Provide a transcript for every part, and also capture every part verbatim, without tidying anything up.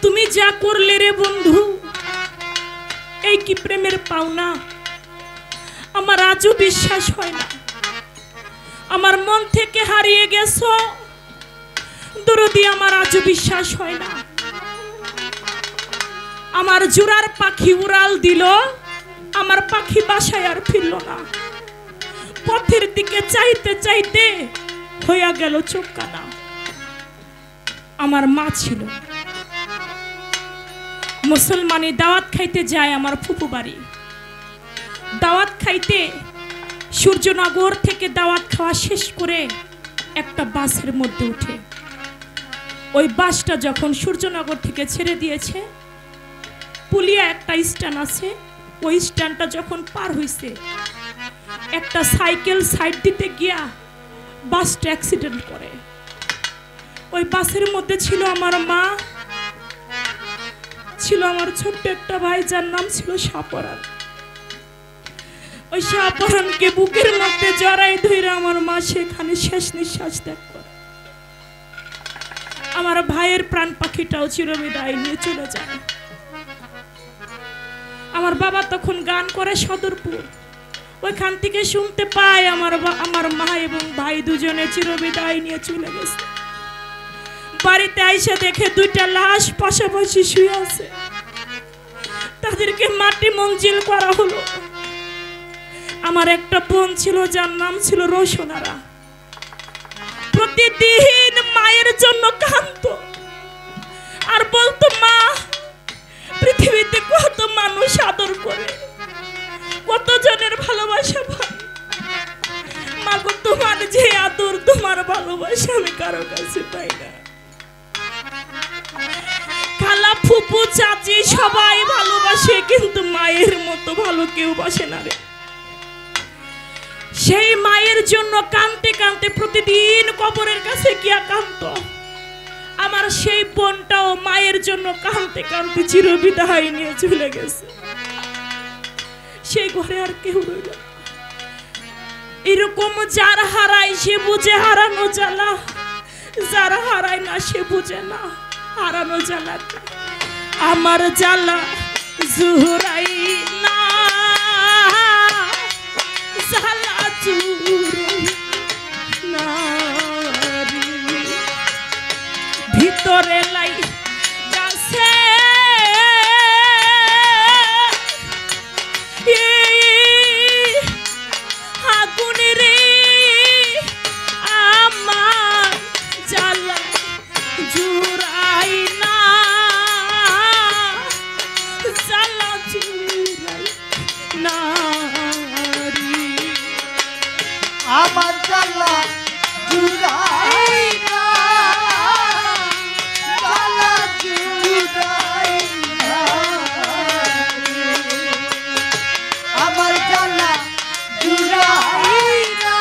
তুমি যা করলে রে বন্ধু, এই কি প্রেমের পাওনা? আমার আজও বিশ্বাস হয় না। আমার মন থেকে হারিয়ে গেছো দরদি, আমার আজও বিশ্বাস হয় না। আমার জোড়ার পাখি উড়াল দিল, আমার পাখি বাসায় আর ফিরল না। পথের দিকে চাইতে চাইতে হইয়া গেল চোখ কানা। আমার মা ছিল মুসলমানি, দাওয়াত খাইতে যায় আমার ফুপু বাড়ি। দাওয়াত খাইতে সূর্যনগর থেকে দাওয়াত খাওয়া শেষ করে একটা বাসের মধ্যে উঠে, ওই বাসটা যখন সূর্যনগর থেকে ছেড়ে দিয়েছে, পুলিয়া একটা স্ট্যান্ড আছে, ওই স্ট্যান্ডটা যখন পার হইছে, একটা সাইকেল সাইড দিতে গিয়া বাসটা অ্যাক্সিডেন্ট করে। ওই বাসের মধ্যে ছিল আমার মা, ছিল আমার ছোট্ট একটা ভাই যার নাম ছিল শাহপরান। ওই শাহপরানকে বুকের মধ্যে জড়াই ধরে আমার মা সেখানে শেষ নিঃশ্বাস ত্যাগ করে। আমার ভাইয়ের প্রাণ পাখিটাও চিরবিদায় নিয়ে চলে যায়। আমার বাবা তখন গান করে সদরপুর, ওইখান থেকে শুনতে পায় আমার আমার মা এবং ভাই দুজনে চিরবিদায় নিয়ে চলে গেছে। বাড়িতে আইসা দেখে দুইটা লাশ পাশাপাশি শুয়ে আছে, তাদেরকে মাটি মঞ্জিল করা হলো। আমার একটা বোন ছিল যার নাম ছিল রোশনারা, প্রতিদিন মায়ের জন্য কাঁদতো আর বলতো, মা পৃথিবীতে কত মানুষ আদর করে, কত জনের ভালোবাসা পাই, মা গো তোমার যে আদর, তোমার ভালোবাসা আমি কারো কাছে পাই না। খালা ফুপু চাচি সবাই ভালোবাসে, কিন্তু মায়ের মতো ভালো কেউ বাসে না রে। সেই মায়ের জন্য কাঁদতে কাঁদতে প্রতিদিন কবরের কাছে গিয়া কাঁদতো। আমার সেই বোনটাও মায়ের জন্য কাঁদতে কাঁদতে চিরবিদায় নিয়ে চলে গেছে। সেই ঘরে আর কেউ রইল না। এরকম যার হারায় সে বুঝে হারানো জ্বালা, যার হারায় না সে বুঝে না হারানো জ্বালা। আমার জ্বালা জুহুরাই না, জ্বালা জুহুরাই না, ভিতরে লাই গাছে আগুন রে, আমার জ্বালা জুড়াই না, জ্বালা জুড়াই না, আমার জ্বালা জুড়াই না, জ্বালা জুড়াই না, আমার জ্বালা জুড়াই না,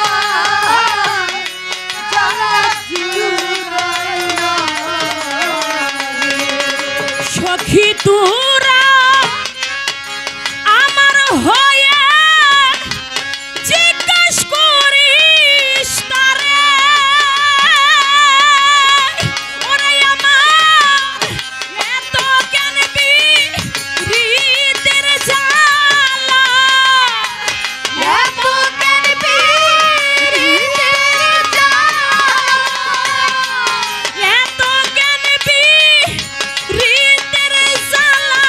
জ্বালা জুড়াই না। সখী তোরা আমার হয়ে জিজ্ঞাস করিস তারে, ওরে আমার এত জ্ঞান বিরিতের জ্বালা, এত জ্ঞান বিরিতের জ্বালা, এত জ্ঞান বিরিতের জ্বালা,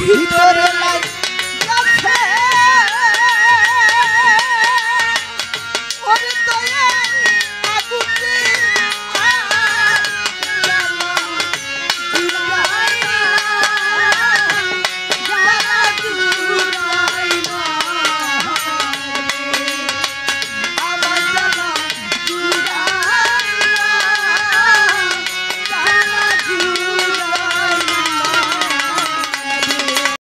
ভিতরে